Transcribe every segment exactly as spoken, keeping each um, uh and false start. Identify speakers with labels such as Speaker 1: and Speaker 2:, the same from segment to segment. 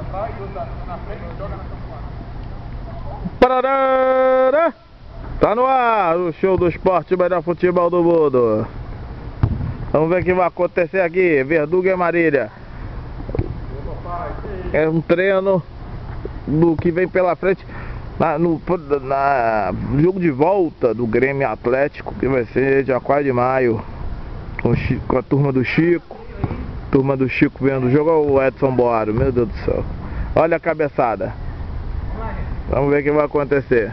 Speaker 1: atrás, dois na frente, joga na campanha.
Speaker 2: Parará! Tá no ar o show do esporte, o melhor futebol do mundo. Vamos ver o que vai acontecer aqui. Verdugo e Marília. É um treino do que vem pela frente na, no na, jogo de volta do Grêmio Atlético, que vai ser dia quatro de maio, com, o Chico, com a turma do Chico. Turma do Chico vendo o jogo. Olha o Edson Boaro, meu Deus do céu. Olha a cabeçada. Vamos ver o que vai acontecer.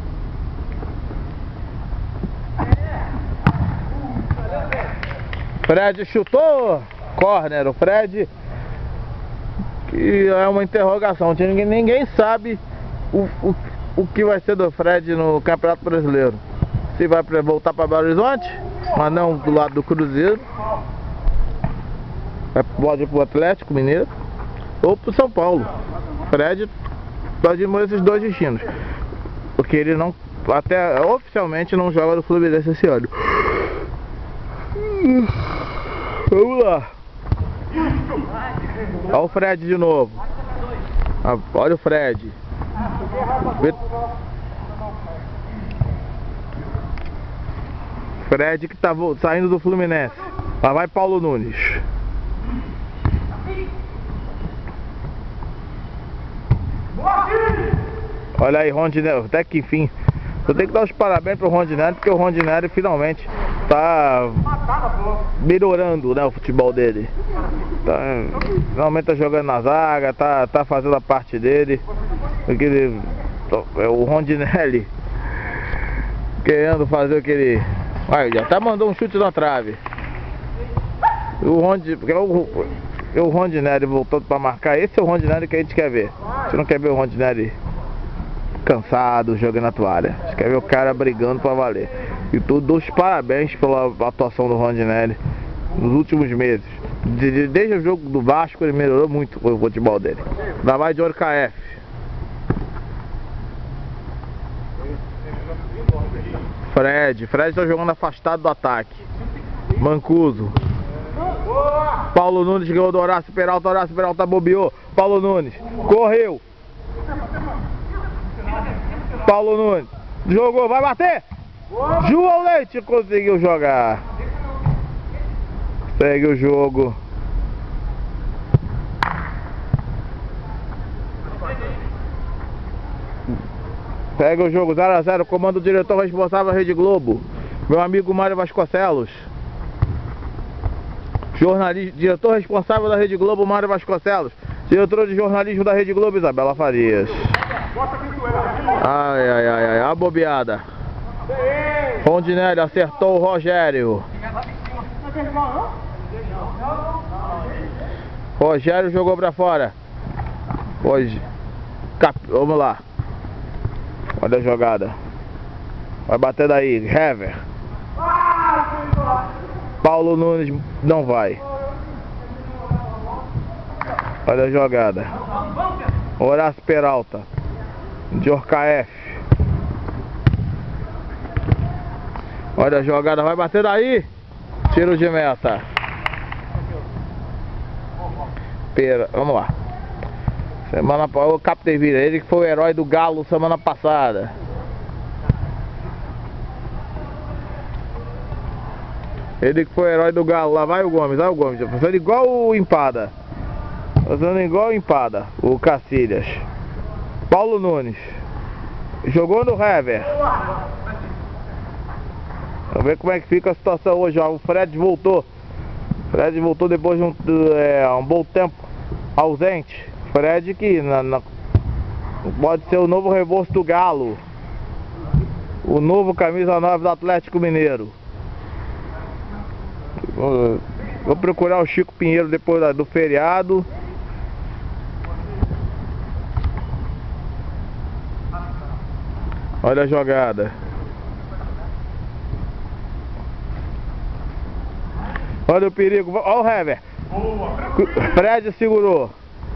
Speaker 2: Fred chutou. Corner, o Fred. Que é uma interrogação. Ninguém, ninguém sabe o, o, o que vai ser do Fred no Campeonato Brasileiro. Se vai pra, voltar para Belo Horizonte, mas não do lado do Cruzeiro. Pode ir pro Atlético Mineiro ou pro São Paulo. Fred pode ir esses dois destinos, porque ele não, até oficialmente não joga no Fluminense esse ano. Vamos lá. Olha o Fred de novo. Olha o Fred. Fred que tá saindo do Fluminense. Lá vai Paulo Nunes. Olha aí, Rondinelli, até que enfim. Eu tenho que dar os parabéns pro Rondinelli, porque o Rondinelli finalmente tá melhorando, né, o futebol dele. Tá, finalmente tá jogando na zaga, tá, tá fazendo a parte dele. Porque ele, o Rondinelli querendo fazer aquele. Aí, já até mandou um chute na trave. O Rondinelli, porque o, o Rondinelli voltando pra marcar. Esse é o Rondinelli que a gente quer ver. A gente não quer ver o Rondinelli cansado, jogando a toalha. A gente quer ver o cara brigando pra valer. E tu dou os parabéns pela atuação do Rondinelli nos últimos meses. Desde o jogo do Vasco ele melhorou muito o futebol dele. Ainda vai de O R K F. Fred, Fred tá jogando afastado do ataque. Mancuso. Paulo Nunes ganhou do Horácio Peralta, Horácio Peralta bobeou. Paulo Nunes, correu. Paulo Nunes, jogou, vai bater. João Leite conseguiu jogar. Segue o jogo. Segue o jogo, zero a zero, comando do diretor responsável da Rede Globo, meu amigo Mário Vasconcelos. Jornalista, diretor responsável da Rede Globo, Mário Vasconcelos. Diretor de jornalismo da Rede Globo, Isabela Farias. Ai, ai, ai, ai, a bobeada. Rondinelli acertou o Rogério. Rogério jogou pra fora. Hoje. Cap... Vamos lá. Olha a jogada. Vai bater daí. Hever. Paulo Nunes não vai. Olha a jogada. Horácio Peralta. De O R K F. Olha a jogada. Vai bater daí. Tiro de meta. Pera. Vamos lá. Semana passada. O Capdevila. Ele que foi o herói do Galo semana passada. Ele que foi o herói do Galo. Lá vai o Gomes. Olha o Gomes. Fazendo igual o Empada. Fazendo igual o Empada. O Cacilhas. Paulo Nunes. Jogou no Hever. Vamos ver como é que fica a situação hoje. Ó. O Fred voltou. Fred voltou depois de um, é, um bom tempo ausente. Fred que na, na, pode ser o novo reforço do Galo. O novo camisa nove do Atlético Mineiro. Vou, vou procurar o Chico Pinheiro depois da, do feriado. Olha a jogada. Olha o perigo. Olha o Hever. Fred segurou.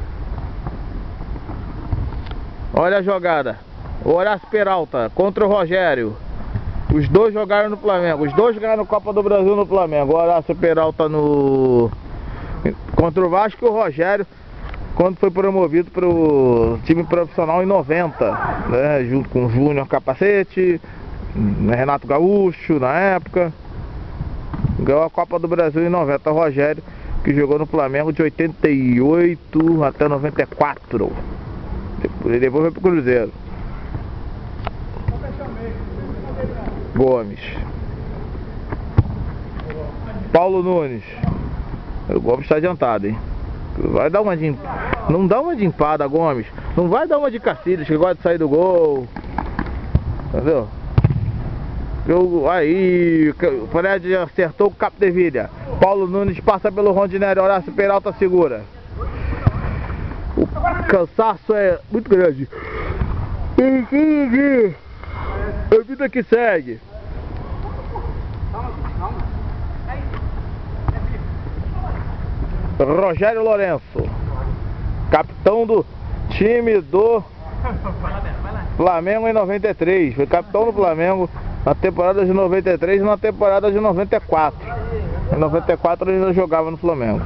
Speaker 2: Olha a jogada. O Horácio Peralta contra o Rogério. Os dois jogaram no Flamengo. Os dois ganharam a Copa do Brasil no Flamengo. O Horácio Peralta no... contra o Vasco e o Rogério quando foi promovido para o time profissional em noventa, né, junto com o Júnior Capacete, Renato Gaúcho na época. Ganhou a Copa do Brasil em noventa, Rogério, que jogou no Flamengo de oitenta e oito até noventa e quatro. Depois, depois foi pro Cruzeiro. Gomes. Paulo Nunes. O Gomes está adiantado, hein? Vai dar uma de... Não dá uma de empada, Gomes. Não vai dar uma de Cacilhas, que gosta de sair do gol. Entendeu? Eu... Aí, o Fred acertou o Capdeville. Paulo Nunes passa pelo Rondinelli. Horácio Peralta segura. O cansaço é muito grande. A vida que segue. Rogério Lourenço, capitão do time do Flamengo em noventa e três. Foi capitão do Flamengo na temporada de noventa e três e na temporada de noventa e quatro. Em noventa e quatro ele já jogava no Flamengo.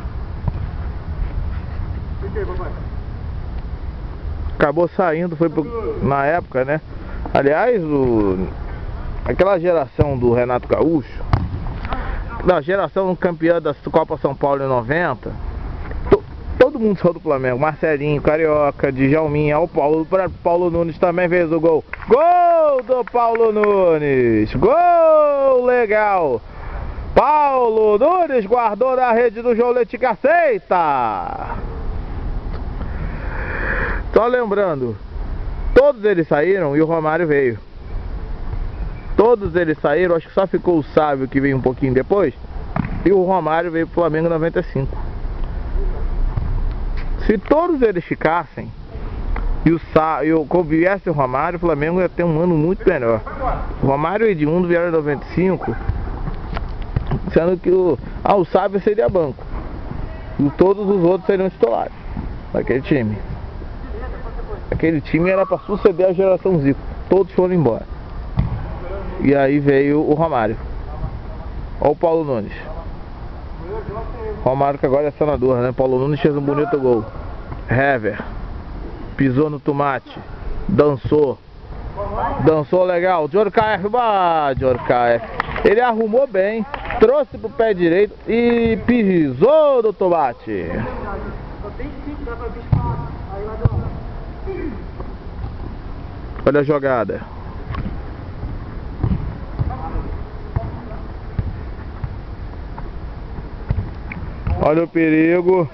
Speaker 2: Acabou saindo, foi pro, na época, né? Aliás, o, aquela geração do Renato Gaúcho, da geração campeã da Copa São Paulo em noventa, to, todo mundo saiu do Flamengo. Marcelinho, Carioca, Djalminha, o Paulo, Paulo Nunes também fez o gol. Gol do Paulo Nunes! Gol legal! Paulo Nunes guardou na rede do João Leite que aceita! Só lembrando, todos eles saíram e o Romário veio. Todos eles saíram, acho que só ficou o Sábio que veio um pouquinho depois. E o Romário veio pro Flamengo em noventa e cinco. Se todos eles ficassem e o Sábio, quando viesse o Romário, o Flamengo ia ter um ano muito melhor. O Romário e o Edmundo vieram em noventa e cinco, sendo que o, ah, o Sábio seria banco. E todos os outros seriam titulares daquele time. Aquele time era para suceder a geração Zico. Todos foram embora. E aí veio o Romário. Olha o Paulo Nunes. Romário que agora é senador, né? Paulo Nunes fez um bonito gol. Hever. Pisou no tomate. Dançou. Dançou legal. Djorkaeff. Ah, Djorkaeff. Ele arrumou bem. Trouxe pro pé direito e pisou no tomate. Olha a jogada. Olha o perigo.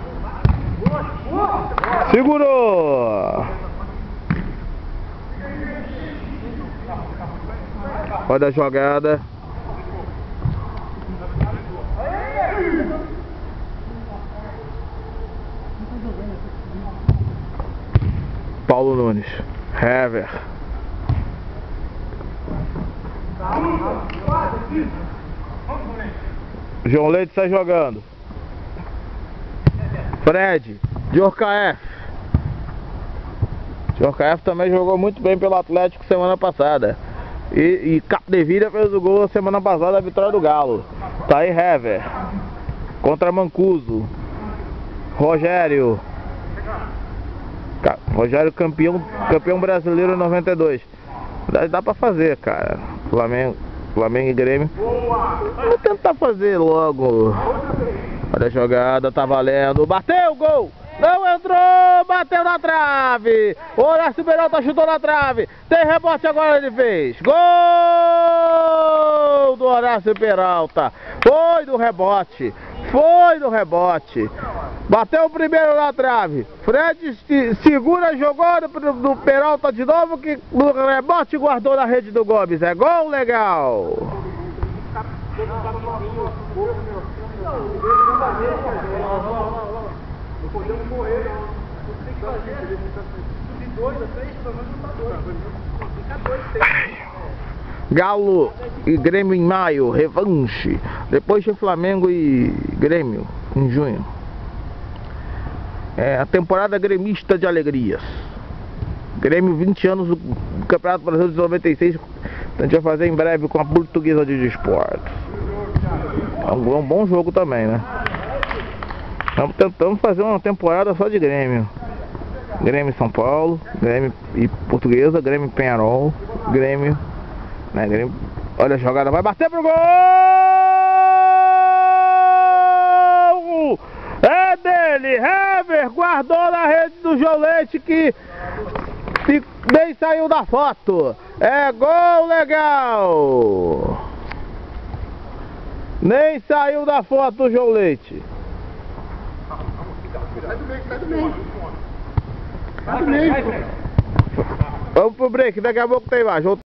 Speaker 2: Segurou. Olha a jogada. Paulo Nunes. Hever. João Leite sai jogando. Fred. Djorkaeff. Djorkaeff também jogou muito bem pelo Atlético semana passada. E, e Capdeville fez o gol semana passada, a vitória do Galo. Tá aí Hever. Contra Mancuso. Rogério. Rogério campeão, campeão brasileiro em noventa e dois. Dá, dá pra fazer, cara. Flamengo, Flamengo e Grêmio. Vou tentar fazer logo. Olha a jogada, tá valendo. Bateu o gol! Não entrou! Bateu na trave! O Horácio Peralta chutou na trave. Tem rebote agora, ele fez. Gol do Horácio Peralta. Foi do rebote. Foi do rebote. Bateu o primeiro na trave. Fred segura, jogou do, do Peralta de novo, que no rebote guardou na rede do Gomes. É gol legal.
Speaker 1: Não podemos correr, não. Tem que fazer. De dois a três, pelo menos não tá dois. Fica dois, três.
Speaker 2: Galo e Grêmio em maio, revanche. Depois de Flamengo e Grêmio em junho. É a temporada gremista de alegrias. Grêmio vinte anos do Campeonato Brasileiro de noventa e seis. A gente vai fazer em breve com a Portuguesa de Desportos. É um, é um bom jogo também, né? Estamos tentando fazer uma temporada só de Grêmio. Grêmio São Paulo, Grêmio e Portuguesa, Grêmio Penharol, Grêmio, né, Grêmio. Olha a jogada, vai bater pro gol! É dele, Hever, guardou na rede do Jolete que nem saiu da foto. É gol legal! Nem saiu da foto do Jolete.
Speaker 1: Sai do meio, sai do meio. Sai do meio.
Speaker 2: Vamos pro break, daqui a pouco tem mais.